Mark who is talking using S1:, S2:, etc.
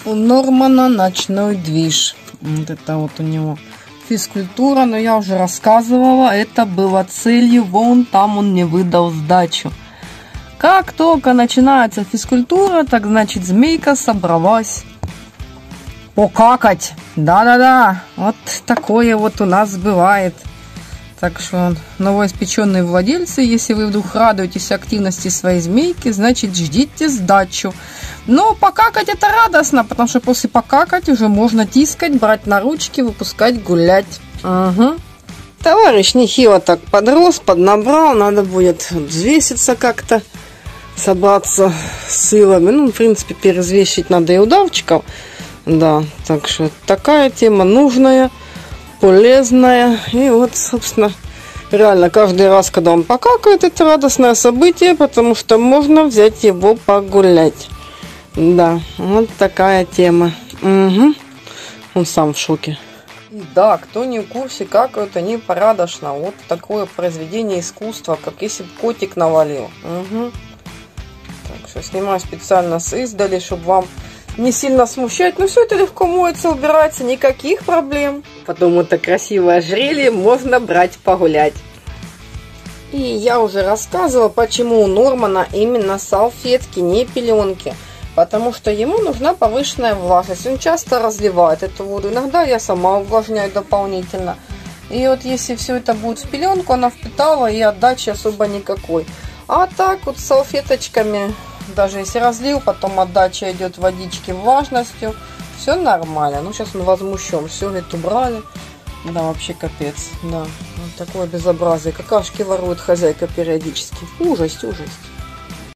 S1: У Нормана ночной движ. Вот это вот у него физкультура, но я уже рассказывала, это было целью, вон там он не выдал сдачу. Как только начинается физкультура, так значит змейка собралась покакать. Да-да-да, вот такое вот у нас бывает. Так что, новоиспеченные владельцы, если вы вдруг радуетесь активности своей змейки, значит ждите сдачу. Но покакать это радостно, потому что после покакать уже можно тискать, брать на ручки, выпускать гулять. Угу. Товарищ нехило так подрос, поднабрал, надо будет взвеситься как-то, собраться с силами. Ну, в принципе, перезвесить надо и удавчиков. Да, так что такая тема нужная, полезная. И вот, собственно, реально каждый раз, когда он покакает, это радостное событие, потому что можно взять его погулять. Да, вот такая тема. Угу. Он сам в шоке. И да, кто не в курсе, какают они порядочно. Вот такое произведение искусства, как если бы котик навалил. Угу. Так что снимаю специально с издали, чтобы вам не сильно смущать. Но все это легко моется, убирается, никаких проблем. Потом это красивое ожерелье можно брать погулять. И я уже рассказывала, почему у Нормана именно салфетки, не пеленки. Потому что ему нужна повышенная влажность. Он часто разливает эту воду. Иногда я сама увлажняю дополнительно. И вот если все это будет в пеленку, она впитала, и отдачи особо никакой. А так вот с салфеточками, даже если разлил, потом отдача идет водички влажностью, все нормально. Ну, сейчас он возмущен. Все, говорит, убрали. Да, вообще капец. Да, вот такое безобразие. Какашки ворует хозяйка периодически. Ужас, ужас.